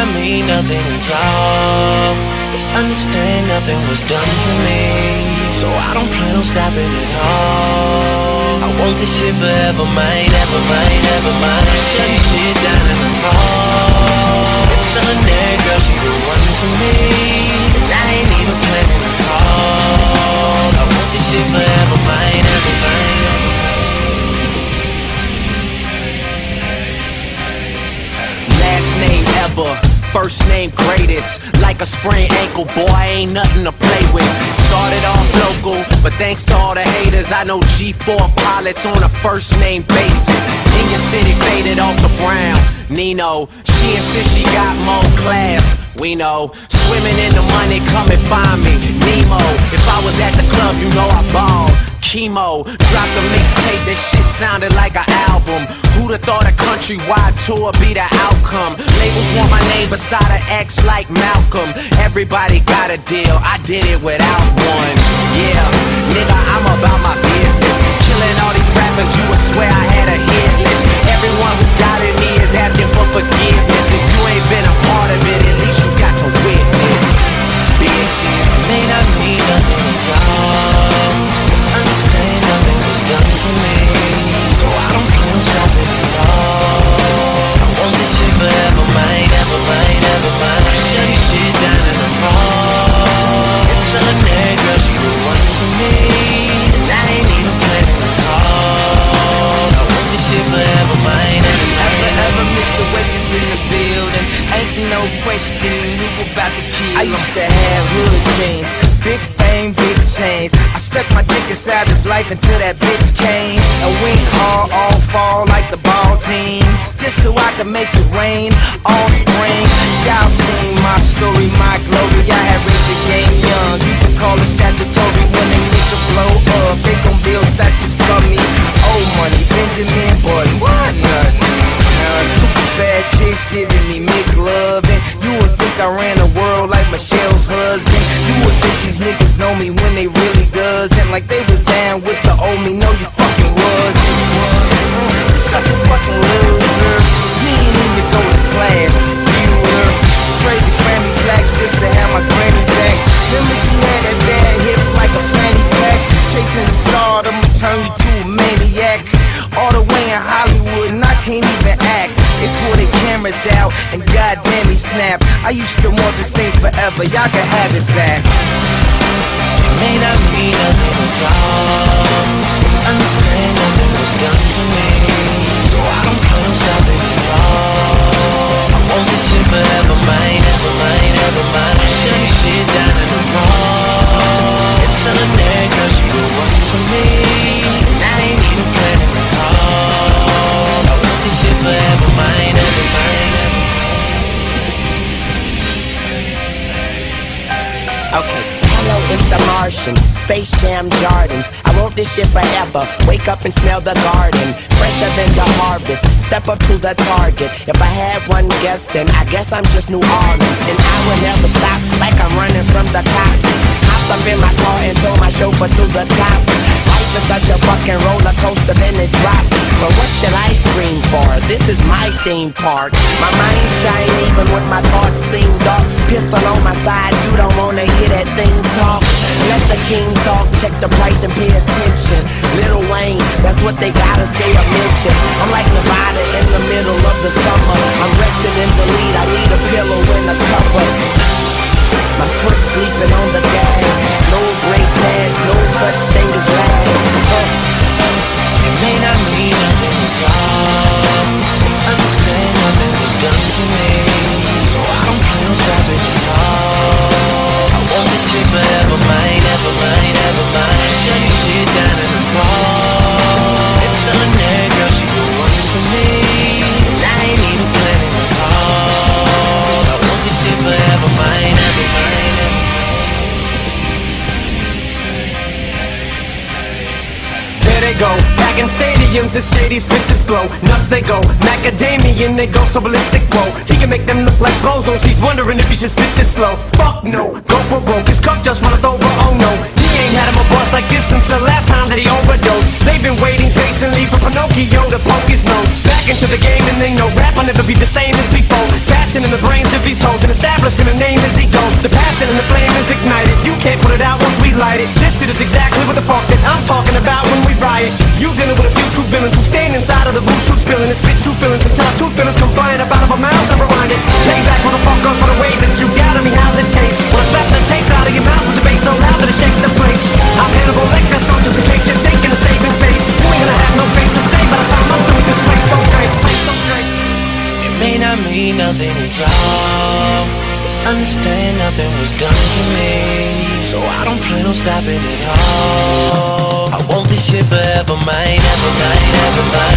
not mean nothing to y'all, but understand nothing was done for me, so I don't plan on stopping at all. I want this shit forever, mine, ever mine, ever mine. I'm shutting shit down in the mall. It's on there, girl, she the one for me, and I ain't even planning to call. I want this shit forever, mine, ever mine, ever mine. Last name ever, first name greatest. Like a sprained ankle, boy, ain't nothing to play with. Started off local, but thanks to all the haters, I know G4 pilots on a first name basis. In your city, faded off the brown. Nino, she insists she got more class. We know, swimming in the money, come and find me. Nemo, if I was at the club, you know I balled. Chemo, dropped a mixtape, that shit sounded like an album. Who'da thought a countrywide tour be the outcome? Labels want my name beside an X like Malcolm. Everybody got a deal, I did it without one. Yeah, nigga, I'm about my business. Killing all these rappers, you would swear I had a hit list. Everyone who doubted me is asking for forgiveness. If you ain't been a part of it, at least you got to witness. Bitch, it may not mean nothing to y'all, understand nothing was done for me, so I don't plan on stopping at all. I want this shit forever, mine, ever mine, ever mine. I'm shutting shit down in the mall. It's on there, girl, she the one for me, and I ain't even planning to call. I want this shit forever, mine, ever mine. Ever Mr. West is in the building, ain't no question who about to kill him. I used to have hood dreams, big fame, big chains. I stuck my dick inside this life until that bitch came. And went hard, all fall like the ball teams, just so I could make it rain all spring. Y'all seen my story, my glory. I had raised the game young, you can call it statutory. When they nigga blow up, they gon' build statues for me. Old money, Benjamin Button, what nothing. Super bad chicks giving me McLovin'. You would think I ran the world like Michelle's husband. You would think these niggas know me when they really doesn't. Like they was down with the old me, no you fucking wasn't. You're such a fucking loser. You ain't even go to class, viewer. Trade the Grammy plaques just to have my granny back. Remember she had that bad hip like a fanny pack. Chasing the stardom will turn you to a maniac. All the way in Hollywood and I can't even act. They pull their cameras out and goddamn he snap. I used to want this thing forever, y'all can have it back. It may not mean nothing to y'all, understand nothing was done for me, so I don't plan on stopping at all. I want this shit forever, mine, ever mine, ever mine. I'm shutting shit down in the mall. It's on there, girl, she the one for me, and I ain't even planning to call. I want this shit forever, mine, ever mine, ever mine. Okay. Hello, it's the Martian, Space Jam Jordans. I want this shit forever, wake up and smell the garden. Fresher than the harvest, step up to the target. If I had one guess, then I guess I'm just New Orleans. And I will never stop, like I'm running from the cops. Hopped up in my car and told my chauffeur to the top. Life is such a fucking roller coaster, then it drops. But what should I scream for? This is my theme park. My mind shine even when my thoughts seem dark. Pistol on my side, you don't wanna hear that thing talk. Let the king talk, check the price and pay attention. Lil Wayne, that's what they gotta say or mention. I'm like Nevada in the middle of the summer. I'm resting in the lead, I need a pillow and a cover. My foot sleeping on the gas. No great pass, no such thing as last. It may not mean nothing to y'all, understand nothing was done for me, so I don't plan on stopping at all. I want this shit forever, mine, ever mine, ever mine. I'm shutting shit down in the mall. It's on there, girl, she the one for me, and I ain't even planning to call. I want this shit forever, mine, ever mine, ever mine. There they go, back in stadiums, the shady spits blow. Nuts they go, macadamian they go so ballistic, whoa. He can make them look like bozos, he's wondering if he should spit this slow. Fuck no, go for broke, his cup just runneth over, oh no. He ain't had him a boss like this since the last time that he overdosed. They've been waiting patiently for Pinocchio to poke his nose back into the game, and they know rap will never be the same as before. Pass passion in the brains of these hoes and establishing a name as he goes. The passion and the flame is ignited. You can't put it out once we light it. This shit is exactly what the fuck that I'm talking about when we riot. You dealing with a few true villains who stand inside of the root, true spilling and spit true feelings until our true feelings come flying up out of our mouths. Never mind it. Lay back, motherfucker, for the way that you got on me. How's it taste? When I slap the taste out of your mouth with the bass so loud that it shakes the place. I'm Hannibal Lecter, so just in case you're thinking of saving face, you ain't gonna have no face to say by the time I'm through with this place. So Drake, It may not mean nothing at all. Understand nothing was done for me, so I don't plan on stopping at all. I want this shit forever, mine, ever mine, ever mine.